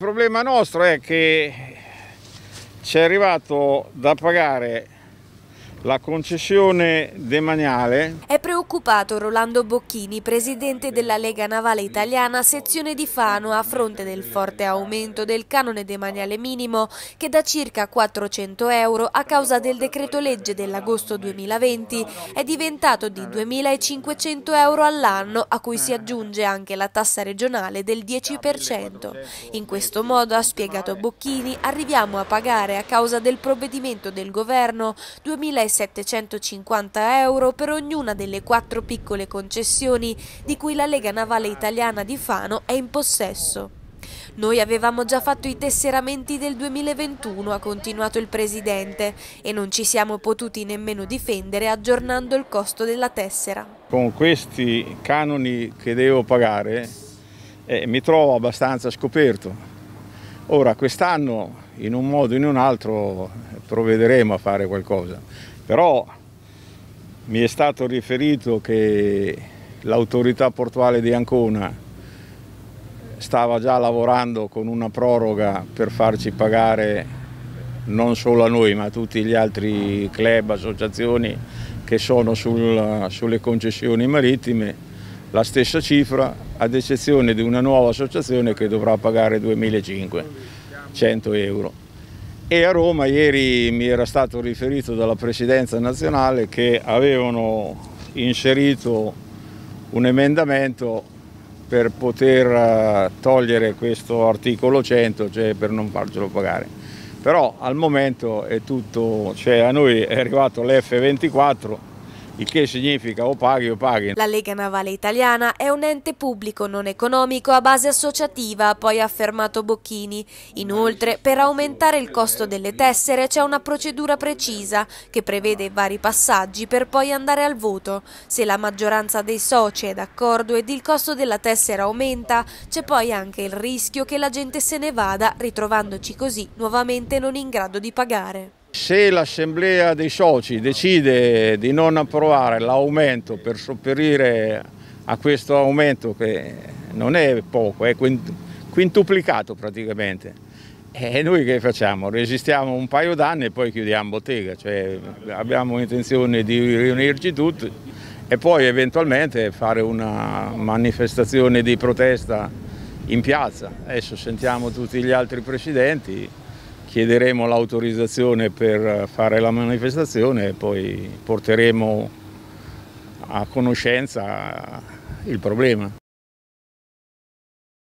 Il problema nostro è che ci è arrivato da pagare la concessione demaniale. È preoccupato Rolando Bocchini, presidente della Lega Navale Italiana, sezione di Fano, a fronte del forte aumento del canone demaniale minimo che da circa 400 euro a causa del decreto legge dell'agosto 2020 è diventato di 2.500 euro all'anno, a cui si aggiunge anche la tassa regionale del 10%. In questo modo, ha spiegato Bocchini, arriviamo a pagare a causa del provvedimento del governo 2.750 euro per ognuna delle 4 piccole concessioni di cui la Lega Navale Italiana di Fano è in possesso. Noi avevamo già fatto i tesseramenti del 2021, ha continuato il presidente, e non ci siamo potuti nemmeno difendere aggiornando il costo della tessera. Con questi canoni che devo pagare mi trovo abbastanza scoperto. Ora, quest'anno in un modo o in un altro provvederemo a fare qualcosa, però mi è stato riferito che l'autorità portuale di Ancona stava già lavorando con una proroga per farci pagare non solo a noi ma a tutti gli altri club, associazioni che sono sulle concessioni marittime la stessa cifra, ad eccezione di una nuova associazione che dovrà pagare 2.500 euro. E a Roma ieri mi era stato riferito dalla Presidenza nazionale che avevano inserito un emendamento per poter togliere questo articolo 100, cioè per non farcelo pagare. Però al momento è tutto, cioè a noi è arrivato l'F24, il che significa o paghi o paghi. La Lega Navale Italiana è un ente pubblico non economico a base associativa, ha poi affermato Bocchini. Inoltre, per aumentare il costo delle tessere c'è una procedura precisa che prevede vari passaggi per poi andare al voto. Se la maggioranza dei soci è d'accordo ed il costo della tessera aumenta, c'è poi anche il rischio che la gente se ne vada, ritrovandoci così nuovamente non in grado di pagare. Se l'assemblea dei soci decide di non approvare l'aumento per sopperire a questo aumento, che non è poco, è quintuplicato praticamente, e noi che facciamo? Resistiamo un paio d'anni e poi chiudiamo bottega, cioè abbiamo intenzione di riunirci tutti e poi eventualmente fare una manifestazione di protesta in piazza. Adesso sentiamo tutti gli altri presidenti. Chiederemo l'autorizzazione per fare la manifestazione e poi porteremo a conoscenza il problema.